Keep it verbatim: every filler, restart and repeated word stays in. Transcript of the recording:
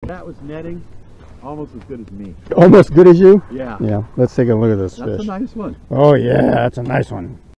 That was netting almost as good as me. Almost good as you? Yeah. Yeah. Let's take a look at this That's fish. a nice one. Oh yeah, that's a nice one.